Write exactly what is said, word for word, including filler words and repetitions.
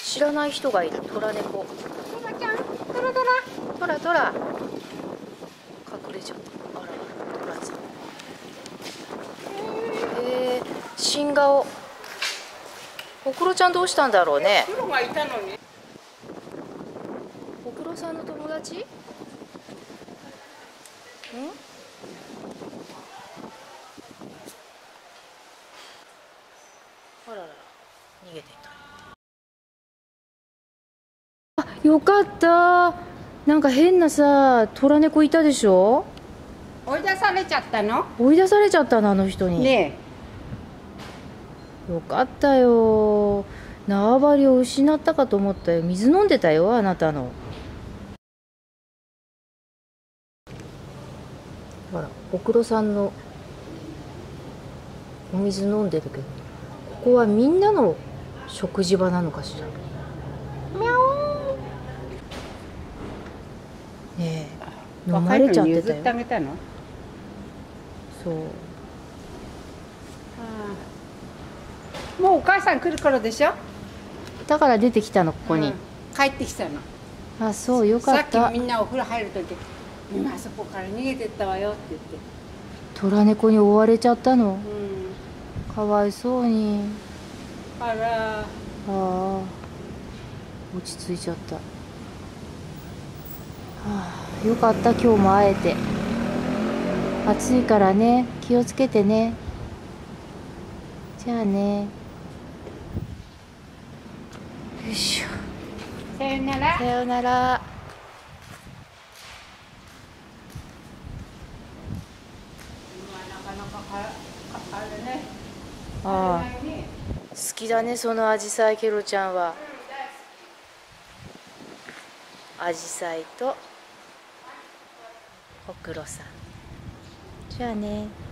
知らない人がいる。トラ猫。 トラちゃん、トラトラ。 トラトラ。隠れちゃった。あら、トラさん。えー、新顔。おくろちゃんどうしたんだろうね。 黒がいたのに。 おくろさんの友達？ん？あららら、逃げていった。あ、よかった。なんか変なさ、トラ猫いたでしょ。 追い出されちゃったの？ 追い出されちゃったの、あの人に。 ねえ。よかったよ。縄張りを失ったかと思ったよ。水飲んでたよ、あなたの。ほら、おくろさんのお水飲んでるけど、ここはみんなの食事場なのかしら。 ミャオ。 ねえ、飲まれちゃってた譲ってあよ。 げたの？ そう。 もうお母さん来る頃でしょ？ だから出てきたの、ここに。 うん、帰ってきたの。 あ、そう、よかった。 さっきみんなお風呂入る時、今あそこから逃げてったわよって言って。 トラ猫に追われちゃったの。 うん。 かわいそうに。 あら。 ああ、落ち着いちゃった。はあ、よかった、今日も会えて。暑いからね、気をつけてね。じゃあね。よいしょ。 さよなら。 さよなら。ああ、好きだね、そのアジサイ、ケロちゃんは。アジサイとおくろさん。じゃあね。